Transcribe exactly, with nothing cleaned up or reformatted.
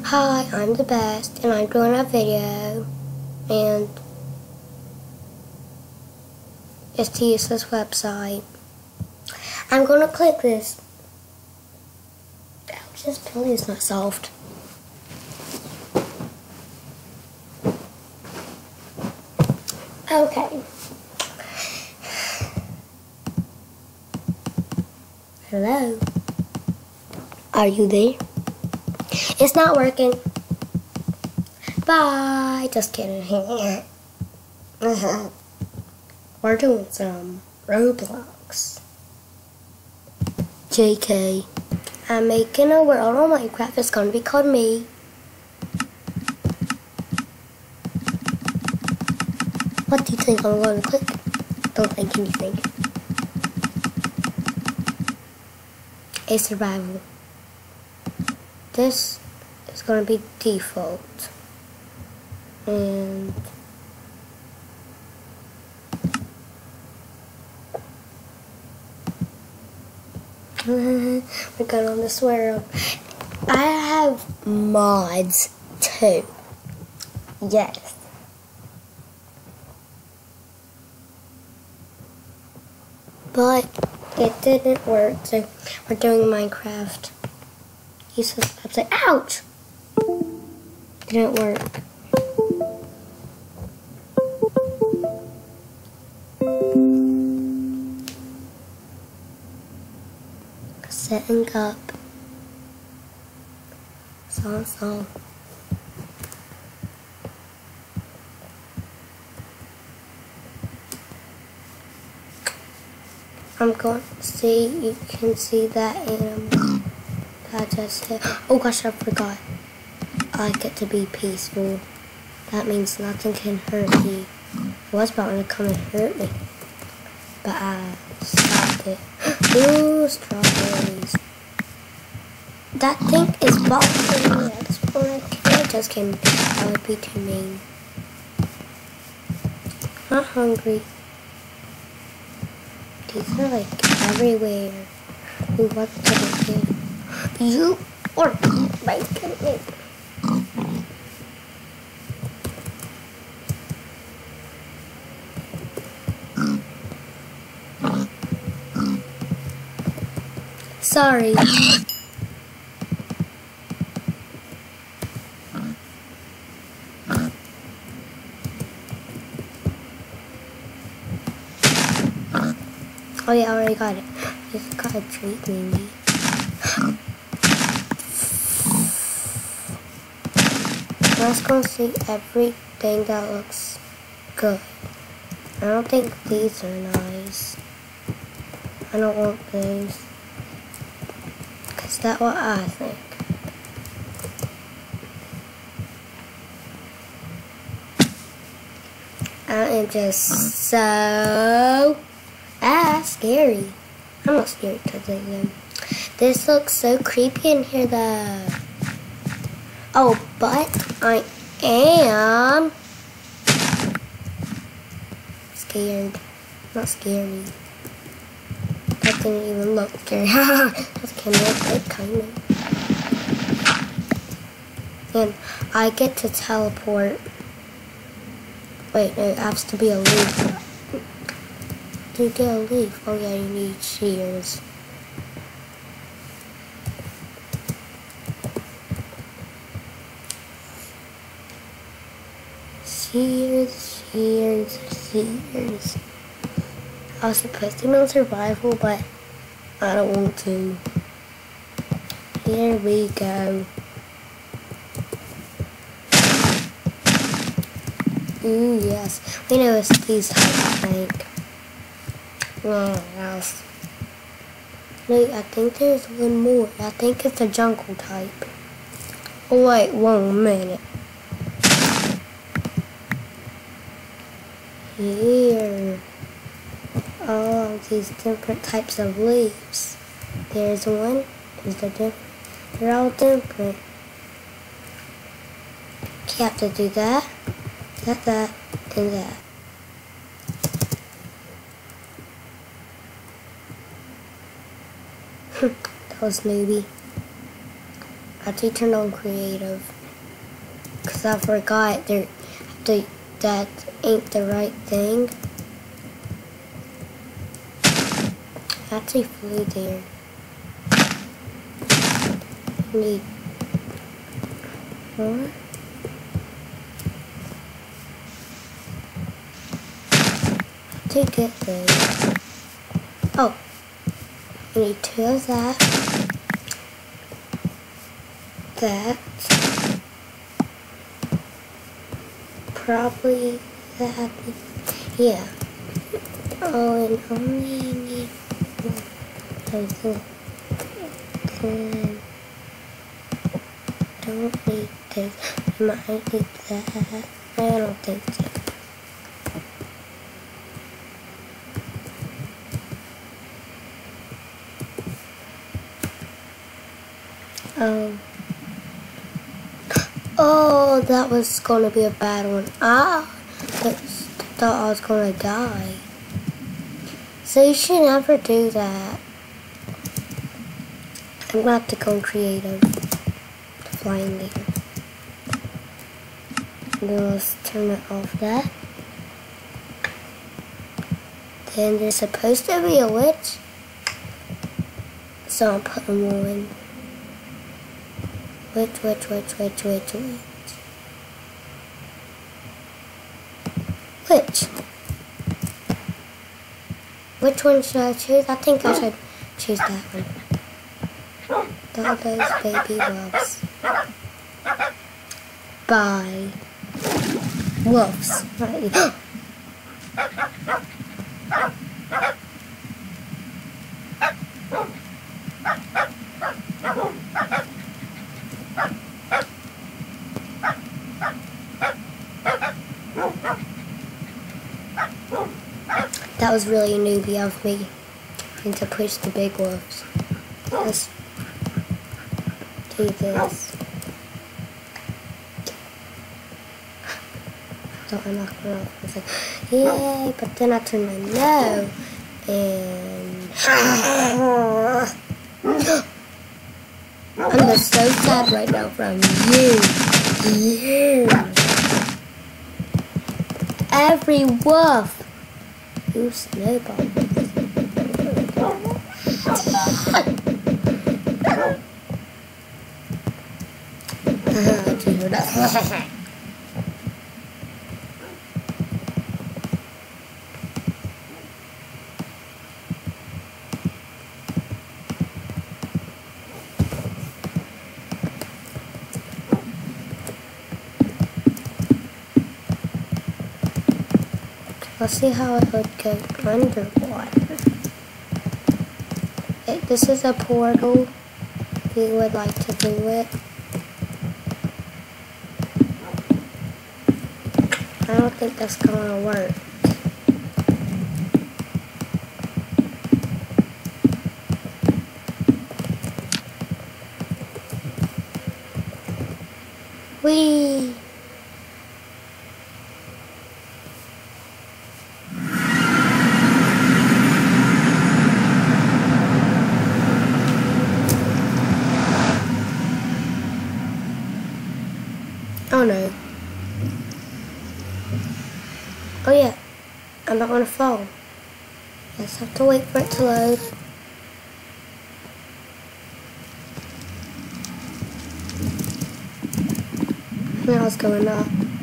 Hi, I'm the best, and I'm doing a video, and it's to use this website. I'm gonna click this. Ouch, this pillow is not soft. Okay. Hello? Are you there? It's not working. Bye. Just kidding. We're doing some Roblox. J K. I'm making a world on Minecraft. It's gonna be called me. What do you think I'm going to click? Don't think anything. A survival. This is going to be default. And we're going on this world. I have mods too. Yes. But it didn't work, so we're doing Minecraft. He says, I'm like, ouch! Didn't work. Setting up. Song, song. I'm going to see, you can see that animal that I just did. Oh gosh, I forgot. I get to be peaceful. That means nothing can hurt me. It was about to come and hurt me, but I stopped it. Ooh, strawberries. That thing is bothering me at this point. I just came. That would be too mean. I'm hungry. These are like everywhere. We want to do. You are making me. Sorry. Oh yeah, I already got it. Just got a treat, maybe. Let's go see everything that looks good. I don't think these are nice. I don't want these. Cause that's what I think. I am just so ah scary. I'm not scared because of them. This looks so creepy in here though. Oh, but I am scared. Not scary. That didn't even look scary. That can look like kind of. And I get to teleport. Wait, no, it has to be a leaf. To get a leaf, oh yeah, you need shears. Shears, shears, shears. I was supposed to be on survival, but I don't want to. Here we go. Ooh, yes. We know it's these types, I think. Oh, else. Wait, I think there's one more. I think it's a jungle type. Oh, wait, one minute. Here. All these different types of leaves. There's one. Is the different? They're all different. You have to do that, that, that, and that. That was newbie. I have to turn on creative. Because I forgot there, the, that ain't the right thing. I actually flew there. I need more. To get those. Oh, I need two of that. That. Probably that. Yeah. Oh, and only need one of the. Then don't need this. I might need that. I don't think so. Um. Oh, that was gonna be a bad one. Ah, I thought I was gonna die. So you should never do that. I'm gonna have to go creative. Flying there. Then let's turn it off that. Then there's supposed to be a witch. So I'm putting one. Witch, witch, witch, witch, witch, witch. Witch. Which one should I choose? I think I should choose that one. All those baby wolves. Bye. Wolves. Right. That was really newbie of me, trying to push the big wolves. Let's do this. So I'm not going off. I was like, yay, but then I turned my no, and I'm just so sad right now from you. You. Every wolf. You snowball. Let's see how it would go underwater. It, this is a portal. We would like to do it. I don't think that's gonna work. Whee! Oh no. Oh yeah. I'm not gonna fall. Just have to wait for it to load. Now it's going up.